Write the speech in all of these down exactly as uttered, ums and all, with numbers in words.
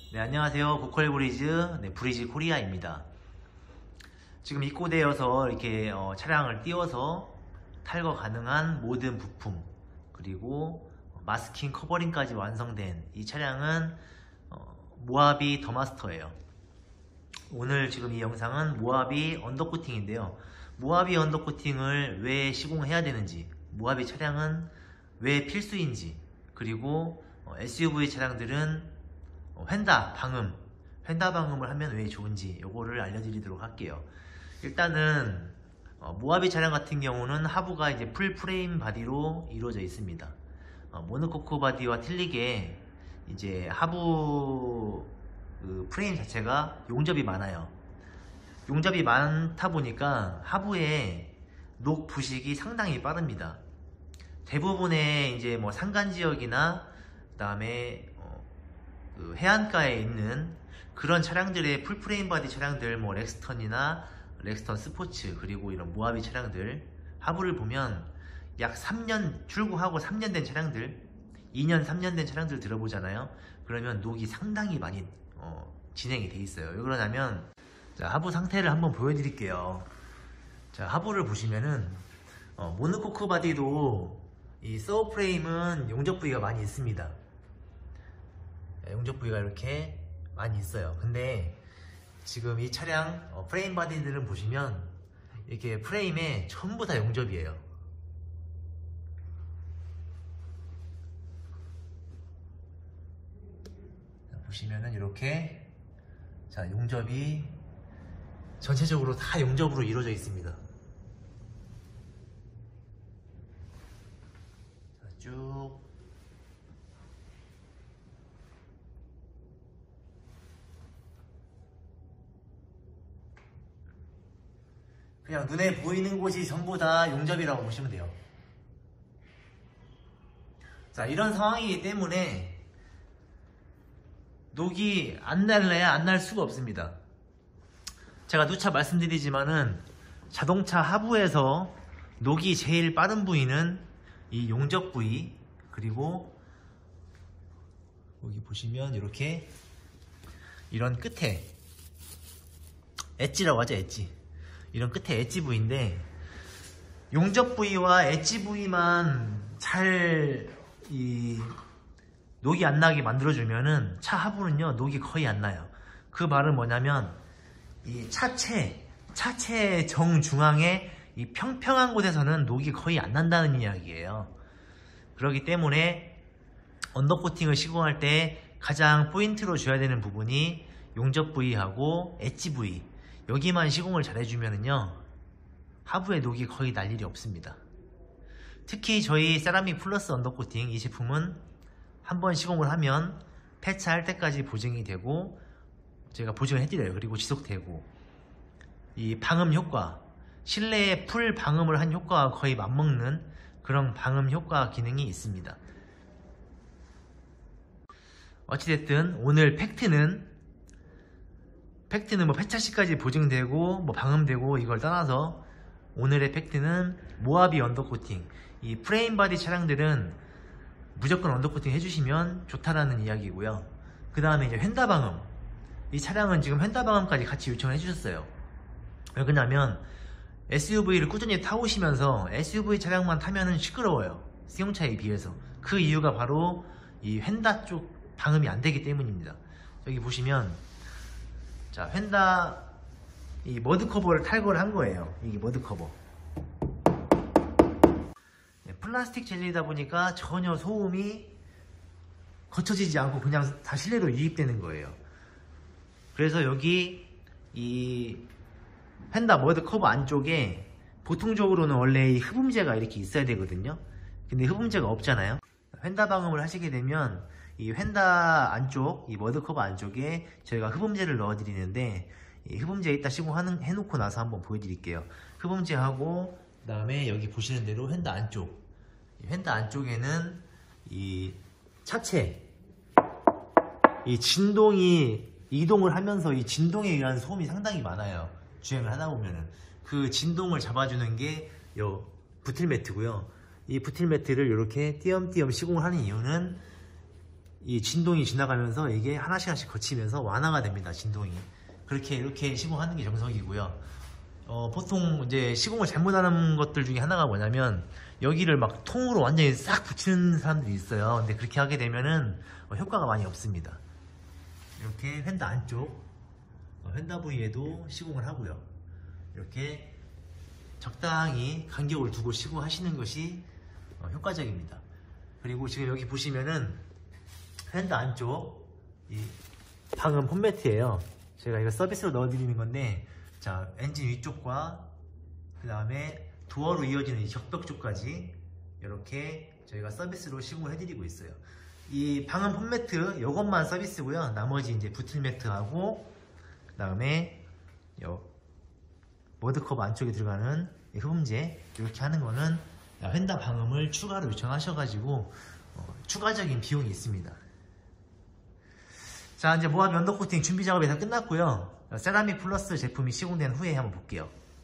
네, 안녕하세요. 고퀄 브리즈, 네, 브리즈 코리아입니다. 지금 입고되어서 이렇게 어, 차량을 띄워서 탈거 가능한 모든 부품, 그리고 마스킹 커버링까지 완성된 이 차량은 어, 모하비 더마스터예요. 오늘 지금 이 영상은 모하비 언더코팅인데요. 모하비 언더코팅을 왜 시공해야 되는지, 모하비 차량은 왜 필수인지, 그리고 어, 에스유브이 차량들은 휀다 방음, 휀다 방음을 하면 왜 좋은지 요거를 알려드리도록 할게요. 일단은 어, 모하비 차량 같은 경우는 하부가 이제 풀 프레임 바디로 이루어져 있습니다. 어, 모노코크 바디와 틀리게 이제 하부 그 프레임 자체가 용접이 많아요. 용접이 많다 보니까 하부에 녹 부식이 상당히 빠릅니다. 대부분의 이제 뭐 산간 지역이나 그다음에 그 해안가에 있는 그런 차량들의 풀프레임 바디 차량들, 뭐 렉스턴이나 렉스턴 스포츠, 그리고 이런 모하비 차량들 하부를 보면 약 삼 년 출고하고 삼 년 된 차량들, 이 년 삼 년 된 차량들 들어보잖아요. 그러면 녹이 상당히 많이 어, 진행이 돼 있어요. 왜 그러냐면, 자, 하부 상태를 한번 보여드릴게요. 자, 하부를 보시면은 어, 모노코크 바디도 이 서브 프레임은 용접 부위가 많이 있습니다. 용접 부위가 이렇게 많이 있어요. 근데 지금 이 차량 어, 프레임 바디들은 보시면 이렇게 프레임에 전부 다 용접이에요. 보시면은 이렇게, 자, 용접이 전체적으로 다 용접으로 이루어져 있습니다. 자, 쭉 그냥 눈에 보이는 곳이 전부 다 용접이라고 보시면 돼요. 자, 이런 상황이기 때문에 녹이 안 날래야 안 날 수가 없습니다. 제가 누차 말씀드리지만은 자동차 하부에서 녹이 제일 빠른 부위는 이 용접 부위, 그리고 여기 보시면 이렇게 이런 끝에 엣지라고 하죠, 엣지. 이런 끝에 엣지 부위인데, 용접 부위와 엣지 부위만 잘 이 녹이 안 나게 만들어주면은 차 하부는요 녹이 거의 안 나요. 그 말은 뭐냐면, 이 차체 차체 정중앙에 이 평평한 곳에서는 녹이 거의 안 난다는 이야기예요. 그렇기 때문에 언더코팅을 시공할 때 가장 포인트로 줘야 되는 부분이 용접 부위하고 엣지 부위, 여기만 시공을 잘 해주면은요 하부에 녹이 거의 날 일이 없습니다. 특히 저희 세라믹 플러스 언더코팅 이 제품은 한번 시공을 하면 폐차할 때까지 보증이 되고, 제가 보증을 해드려요. 그리고 지속되고, 이 방음 효과, 실내에 풀 방음을 한 효과와 거의 맞먹는 그런 방음 효과 기능이 있습니다. 어찌됐든 오늘 팩트는 팩트는 뭐 폐차시까지 보증되고 뭐 방음되고 이걸 떠나서, 오늘의 팩트는 모하비 언더코팅, 이 프레임 바디 차량들은 무조건 언더코팅 해주시면 좋다라는 이야기고요. 그 다음에 이제 휀다 방음, 이 차량은 지금 휀다 방음까지 같이 요청을 해주셨어요. 왜 그러냐면 에스유브이를 꾸준히 타오시면서 에스유브이 차량만 타면은 시끄러워요, 승용차에 비해서. 그 이유가 바로 이 휀다 쪽 방음이 안 되기 때문입니다. 여기 보시면, 자, 휀다 이 머드 커버를 탈거를 한 거예요. 이게 머드 커버. 네, 플라스틱 젤리다 보니까 전혀 소음이 거쳐지지 않고 그냥 다 실내로 유입되는 거예요. 그래서 여기 이 휀다 머드 커버 안쪽에 보통적으로는 원래 이 흡음재가 이렇게 있어야 되거든요. 근데 흡음재가 없잖아요. 휀다 방음을 하시게 되면 이 휀다 안쪽, 이 머드 커버 안쪽에 저희가 흡음재를 넣어 드리는데, 이 흡음재 이따 시공하는 해놓고 나서 한번 보여드릴게요. 흡음재하고, 그 다음에 여기 보시는 대로 휀다 안쪽, 이 휀다 안쪽에는 이 차체, 이 진동이 이동을 하면서 이 진동에 의한 소음이 상당히 많아요. 주행을 하다 보면은 그 진동을 잡아주는 게 요 부틀 매트고요. 이 부틀 매트를 이렇게 띄엄띄엄 시공을 하는 이유는 이 진동이 지나가면서 이게 하나씩 하나씩 거치면서 완화가 됩니다. 진동이. 그렇게 이렇게 시공하는 게 정석이고요. 어, 보통 이제 시공을 잘못하는 것들 중에 하나가 뭐냐면 여기를 막 통으로 완전히 싹 붙이는 사람들이 있어요. 근데 그렇게 하게 되면은 어, 효과가 많이 없습니다. 이렇게 휀다 안쪽 어, 휀다 부위에도 시공을 하고요. 이렇게 적당히 간격을 두고 시공하시는 것이 어, 효과적입니다. 그리고 지금 여기 보시면은 휀다 안쪽 이 방음 폼매트예요. 제가 이거 서비스로 넣어드리는 건데, 자 엔진 위쪽과 그 다음에 도어로 이어지는 이 격벽 쪽까지 이렇게 저희가 서비스로 시공을 해드리고 있어요. 이 방음 폼매트 이것만 서비스고요. 나머지 이제 부틀 매트하고 그 다음에 머드컵 안쪽에 들어가는 흡음재 이렇게 하는 거는 휀다 방음을 추가로 요청하셔가지고 어, 추가적인 비용이 있습니다. 자, 이제 모하비 언더코팅 준비 작업이 다 끝났고요. 세라믹 플러스 제품이 시공된 후에 한번 볼게요.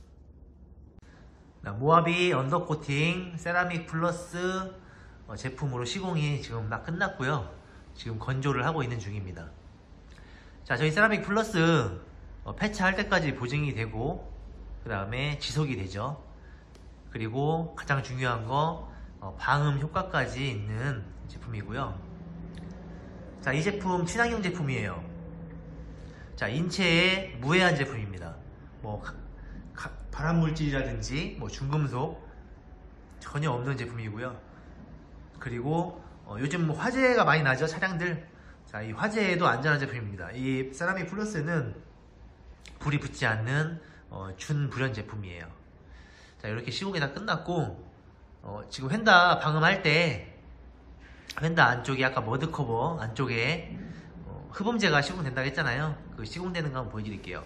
모하비 언더코팅 세라믹 플러스 제품으로 시공이 지금 다 끝났고요. 지금 건조를 하고 있는 중입니다. 자, 저희 세라믹 플러스 폐차할 때까지 보증이 되고 그 다음에 지속이 되죠. 그리고 가장 중요한 거 방음 효과까지 있는 제품이고요. 자, 이 제품 친환경 제품이에요. 자, 인체에 무해한 제품입니다. 뭐 발암물질이라든지 뭐 중금속 전혀 없는 제품이고요. 그리고 어, 요즘 뭐 화재가 많이 나죠, 차량들. 자, 이 화재에도 안전한 제품입니다. 이 세라믹 플러스는 불이 붙지 않는 어, 준불연 제품이에요. 자, 이렇게 시공이 다 끝났고 어, 지금 휀다 방음할 때 휀다 안쪽에 아까 머드커버 안쪽에 어, 흡음재가 시공된다고 했잖아요. 그 시공되는 거 한번 보여드릴게요.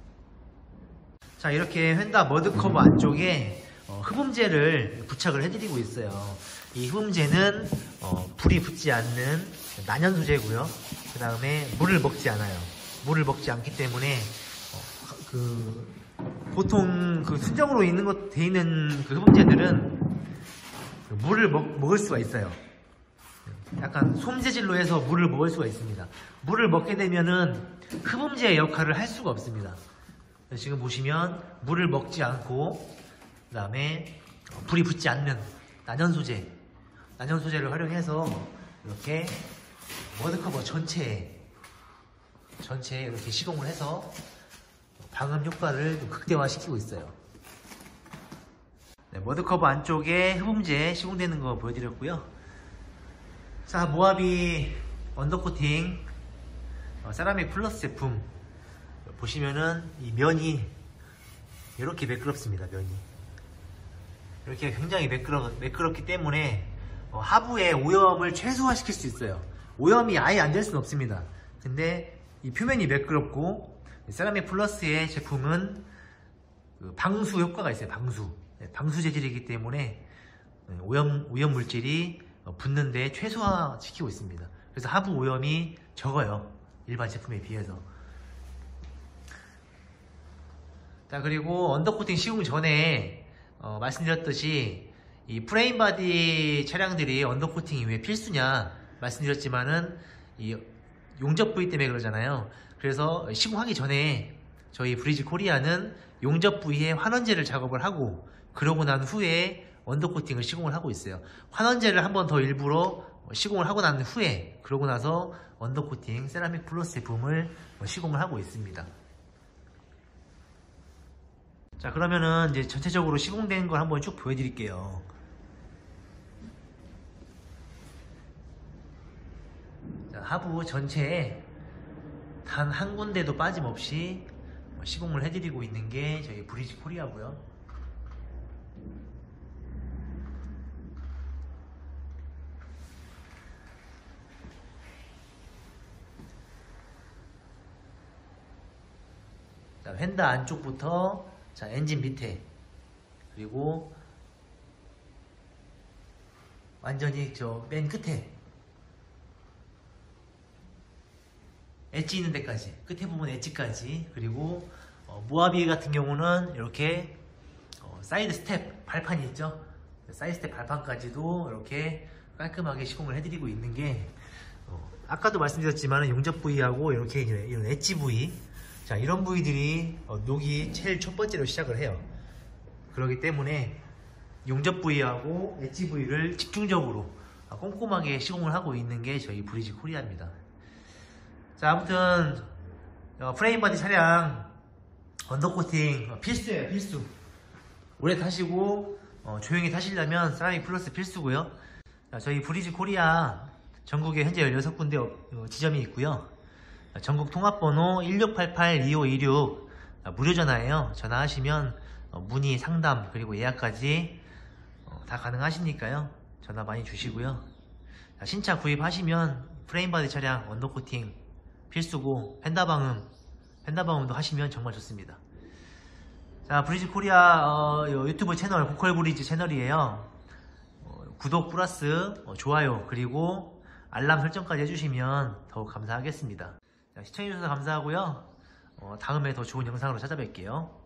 자, 이렇게 휀다 머드커버 안쪽에 어, 흡음재를 부착을 해드리고 있어요. 이 흡음재는 어, 불이 붙지 않는 난연 소재고요. 그 다음에 물을 먹지 않아요. 물을 먹지 않기 때문에 어, 그 보통 그 순정으로 있는 것 돼 있는 그 흡음재들은 그 물을 먹, 먹을 수가 있어요. 약간 솜재질로 해서 물을 먹을 수가 있습니다. 물을 먹게 되면은 흡음재의 역할을 할 수가 없습니다. 지금 보시면 물을 먹지 않고 그 다음에 불이 붙지 않는 난연 소재 난연 소재를 활용해서 이렇게 머드커버 전체에 전체에 이렇게 시공을 해서 방음 효과를 극대화시키고 있어요. 네, 머드커버 안쪽에 흡음재 시공되는 거 보여드렸고요. 자, 모하비 언더코팅 어, 세라믹 플러스 제품 보시면은 이 면이 이렇게 매끄럽습니다. 면이 이렇게 굉장히 매끄러, 매끄럽기 때문에 어, 하부의 오염을 최소화시킬 수 있어요. 오염이 아예 안 될 수는 없습니다. 근데 이 표면이 매끄럽고 세라믹 플러스의 제품은 그 방수 효과가 있어요. 방수 네, 방수 재질이기 때문에 오염, 오염 물질이 붙는 데 최소화시키고 있습니다. 그래서 하부 오염이 적어요. 일반 제품에 비해서. 자, 그리고 언더코팅 시공 전에 어, 말씀드렸듯이 이 프레임 바디 차량들이 언더코팅이 왜 필수냐 말씀드렸지만은 이 용접 부위 때문에 그러잖아요. 그래서 시공하기 전에 저희 브리지 코리아는 용접 부위에 환원제를 작업을 하고 그러고 난 후에 언더코팅을 시공을 하고 있어요. 환원제를 한 번 더 일부러 시공을 하고 난 후에 그러고 나서 언더코팅 세라믹 플러스 제품을 시공을 하고 있습니다. 자, 그러면은 이제 전체적으로 시공된 걸 한번 쭉 보여드릴게요. 자, 하부 전체에 단 한 군데도 빠짐없이 시공을 해드리고 있는 게 저희 브리지 코리아고요. 자, 휀다 안쪽부터 자, 엔진 밑에 그리고 완전히 저 맨 끝에 엣지 있는 데까지 끝에 부분 엣지까지 그리고 어, 모하비 같은 경우는 이렇게 어, 사이드 스텝 발판이 있죠. 사이드 스텝 발판까지도 이렇게 깔끔하게 시공을 해드리고 있는 게 어, 아까도 말씀드렸지만 용접 부위하고 이렇게 이런 엣지 부위, 자 이런 부위들이 어, 녹이 제일 첫 번째로 시작을 해요. 그렇기 때문에 용접 부위하고 엣지 부위를 집중적으로 꼼꼼하게 시공을 하고 있는 게 저희 브리지 코리아입니다. 자, 아무튼 어, 프레임 바디 차량 언더코팅 어, 필수예요. 필수. 오래 타시고 어, 조용히 타시려면 세라믹 플러스 필수고요. 자, 저희 브리지 코리아 전국에 현재 열여섯 군데 어, 지점이 있고요. 전국 통합번호 일육팔팔 이오이육 어, 무료 전화예요. 전화하시면 어, 문의, 상담 그리고 예약까지 어, 다 가능하시니까요. 전화 많이 주시고요. 자, 신차 구입하시면 프레임 바디 차량 언더코팅 필수고 펜다방음 펜다방음도 하시면 정말 좋습니다. 자, 브리지 코리아 어, 유튜브 채널 고퀄 브리지 채널이에요. 어, 구독 플러스 어, 좋아요 그리고 알람 설정까지 해주시면 더욱 감사하겠습니다. 자, 시청해주셔서 감사하고요. 어, 다음에 더 좋은 영상으로 찾아뵐게요.